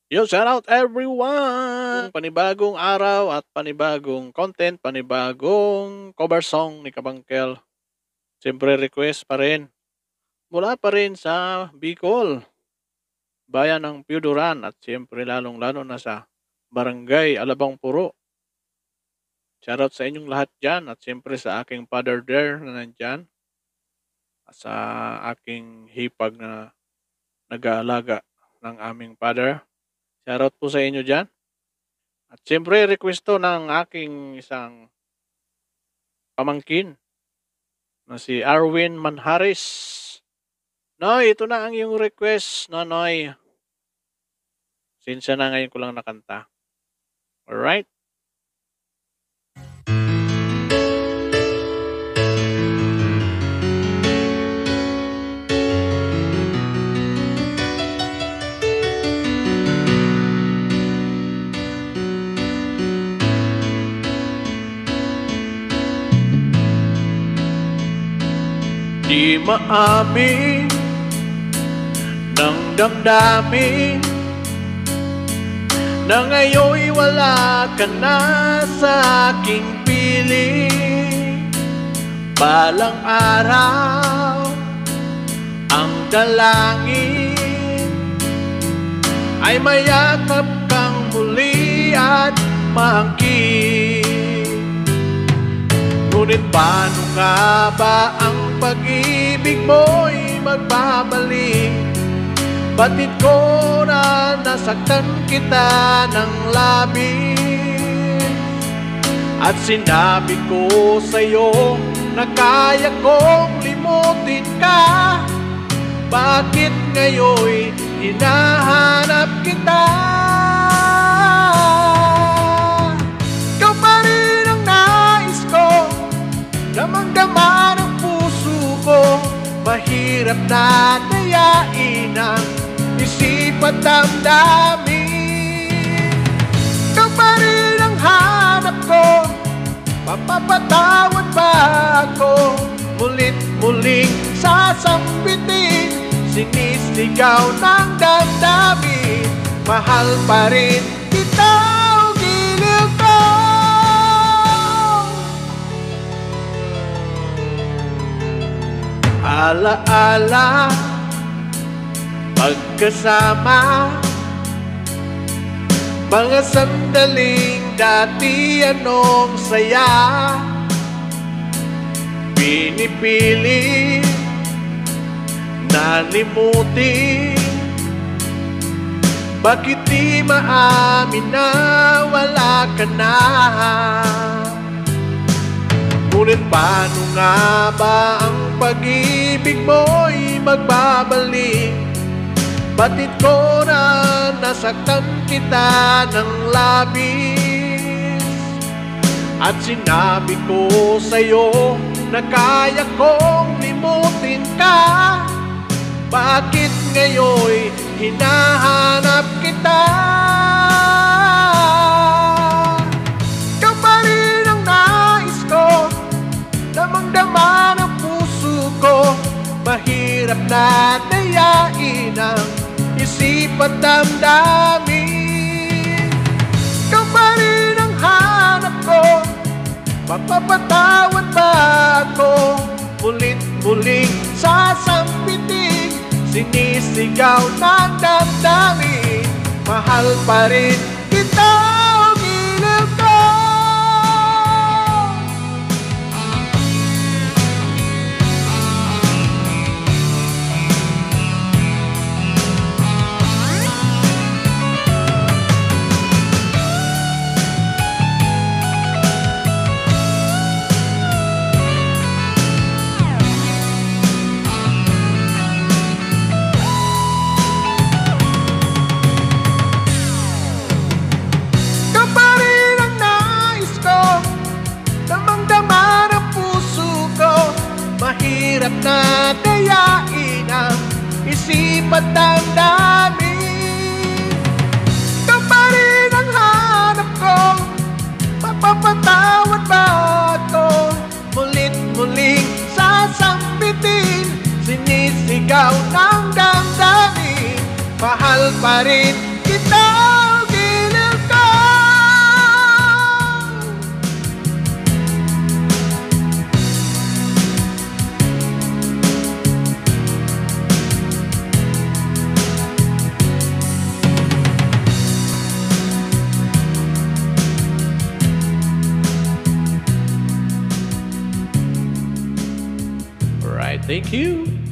Yo, shout out everyone! Panibagong araw at panibagong content, panibagong cover song ni Kabangkel. Siyempre request pa rin. Mula pa rin sa Bicol, bayan ng Piuduran at siyempre lalong-lalo na sa Barangay Alabang Puro. Shout out sa inyong lahat dyan at siyempre sa aking father there na nandyan. At sa aking hipag na nag-aalaga ng aming father. Shoutout po sa inyo dyan. At siyempre, request to ng aking isang pamangkin na si Arwin Manharis. Noy, ito na ang iyong request, Noy. Sinsya na ngayon ko lang nakanta. Alright? Di maamin ng damdamin na ngayon'y wala ka na sa aking piling. Balang araw ang dalangin ay mayakap kang muli at maangkin. Ngunit paano nga ba ang pag-ibig mo'y magbabalik? Batid ko na nasaktan kita ng labis, at sinabi ko sa'yo na kaya kong limutin ka. Bakit ngayon'y hinahanap kita? Ikaw pa rin ang nais ko, damang-dama ng puso ko. Mahirap na dayain ang isip at damdamin. Ikaw pa rin ang hanap ko, mapapatawad ba ako? Mulit-muling sasampitin, sinisigaw ng damdamin. Mahal pa rin kita o giliw ko. Alaala, pagkasama, mga sandaling dati anong saya. Pinipili na limutin, bakit di maamin na wala ka na? Ngunit paano nga ba ang pag-ibig mo'y magbabalik? Batid ko na nasaktan kita ng labis, at sinabi ko sa'yo na kaya kong limutin ka. Bakit ngayon'y hinahanap kita? Ikaw pa rin ang nais ko, damang-dama ng puso ko. Mahirap na dayain ang isip at damdamin. Ikaw pa rin ang hanap ko, mapapatawad ba ako? Mulit-muling sasampitin, sinisigaw ng damdamin. Mahal pa rin kita o giliw ko. Mahirap na dayain ang isip at damdamin. Ikaw pa rin ang hanap ko, mapapatawad ba ako? Mulit-muling sasampitin, sinisigaw ng damdamin. Mahal pa rin kita. Alright, thank you.